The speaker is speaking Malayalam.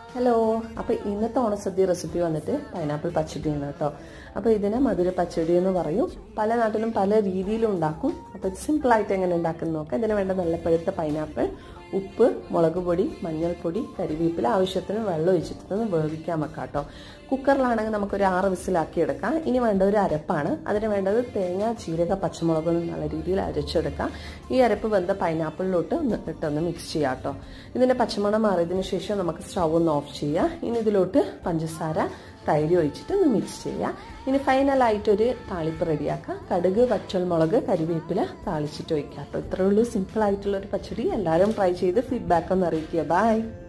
ഹലോ, അപ്പോൾ ഇന്നത്തെ ഓണസദ്യ റെസിപ്പി വന്നിട്ട് പൈനാപ്പിൾ പച്ചടിയാണ് കേട്ടോ. അപ്പോൾ ഇതിനെ മധുര പച്ചടി എന്ന് പറയും. പല നാട്ടിലും പല രീതിയിലും ഉണ്ടാക്കും. അപ്പോൾ സിമ്പിളായിട്ട് എങ്ങനെ ഉണ്ടാക്കുന്നത് നോക്കാം. ഇതിന് വേണ്ട നല്ല പഴുത്ത പൈനാപ്പിൾ, ഉപ്പ്, മുളക് പൊടി, മഞ്ഞൾപ്പൊടി, കരിവേപ്പില, ആവശ്യത്തിന് വെള്ളം ഒഴിച്ചിട്ട് വേവിക്കാൻ വെക്കാം കേട്ടോ. കുക്കറിലാണെങ്കിൽ നമുക്കൊരു 6 വിസിലാക്കി എടുക്കാം. ഇനി വേണ്ട ഒരു അരപ്പാണ്. അതിന് വേണ്ടത് തേങ്ങ, ജീരക, പച്ചമുളക് നല്ല രീതിയിൽ അരച്ചെടുക്കാം. ഈ അരപ്പ് വെന്ത പൈനാപ്പിളിലോട്ട് ഇട്ടൊന്ന് മിക്സ് ചെയ്യാം കേട്ടോ. ഇതിൻ്റെ പച്ചമണം മാറിയതിന് ശേഷം നമുക്ക് സ്റ്റൗ ഒന്ന് ഓഫ് ചെയ്യാം. ഇനി ഇതിലോട്ട് പഞ്ചസാര, തൈര് ഒഴിച്ചിട്ട് ഒന്ന് മിക്സ് ചെയ്യാം. ഇനി ഫൈനലായിട്ടൊരു താളിപ്പ് റെഡിയാക്കാം. കടുക്, വറ്റൽമുളക്, കരിവേപ്പില താളിച്ചിട്ട് ഒഴിക്കാം കേട്ടോ. ഇത്രയേ ഉള്ളൂ, സിമ്പിളായിട്ടുള്ളൊരു പച്ചടി. എല്ലാവരും ട്രൈ ചെയ്ത് ഫീഡ്ബാക്ക് ഒന്ന് അറിയിക്കുക. ബൈ.